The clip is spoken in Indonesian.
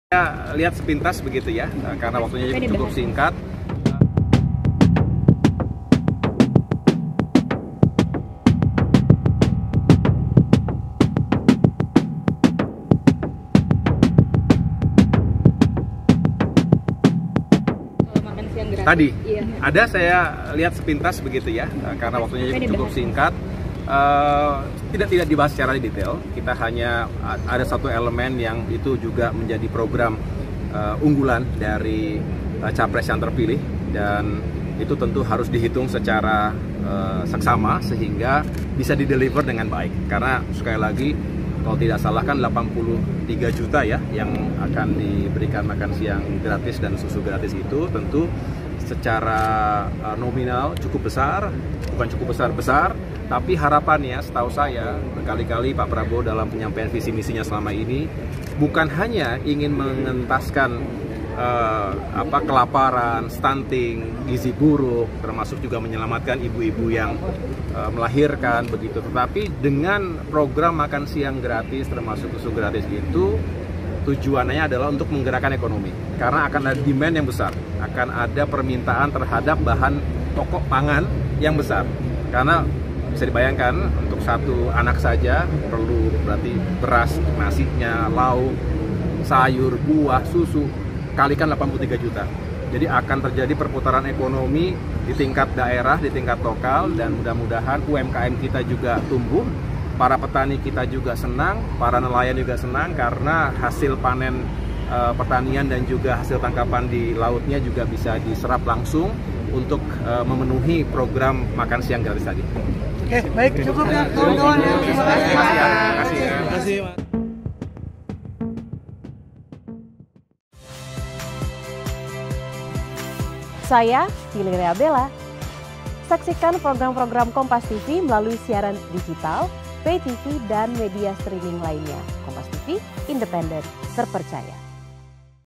Ya, lihat sepintas begitu ya, karena waktunya cukup singkat. Tadi ada saya lihat sepintas begitu ya, karena waktunya cukup singkat. Tidak dibahas secara detail. Kita hanya ada satu elemen yang itu juga menjadi program unggulan dari capres yang terpilih, dan itu tentu harus dihitung secara seksama sehingga bisa dideliver dengan baik. Karena sekali lagi, kalau tidak salah kan 83 juta ya yang akan diberikan makan siang gratis dan susu gratis, itu tentu secara nominal cukup besar, bukan cukup besar, tapi harapannya setahu saya berkali-kali Pak Prabowo dalam penyampaian visi misinya selama ini bukan hanya ingin mengentaskan kelaparan, stunting, gizi buruk, termasuk juga menyelamatkan ibu-ibu yang melahirkan begitu, tetapi dengan program makan siang gratis termasuk susu gratis itu tujuannya adalah untuk menggerakkan ekonomi, karena akan ada demand yang besar, akan ada permintaan terhadap bahan pokok pangan yang besar. Karena bisa dibayangkan untuk satu anak saja perlu berarti beras, nasinya, lauk, sayur, buah, susu, kalikan 83 juta. Jadi akan terjadi perputaran ekonomi di tingkat daerah, di tingkat lokal, dan mudah-mudahan UMKM kita juga tumbuh. Para petani kita juga senang, para nelayan juga senang karena hasil panen pertanian dan juga hasil tangkapan di lautnya juga bisa diserap langsung untuk memenuhi program makan siang gratis tadi. Oke, baik, cukup ya kawan-kawan ya. Terima kasih. Saya Valeria Bella. Saksikan program-program Kompas TV melalui siaran digital, pay TV, dan media streaming lainnya. Kompas TV, independen, terpercaya.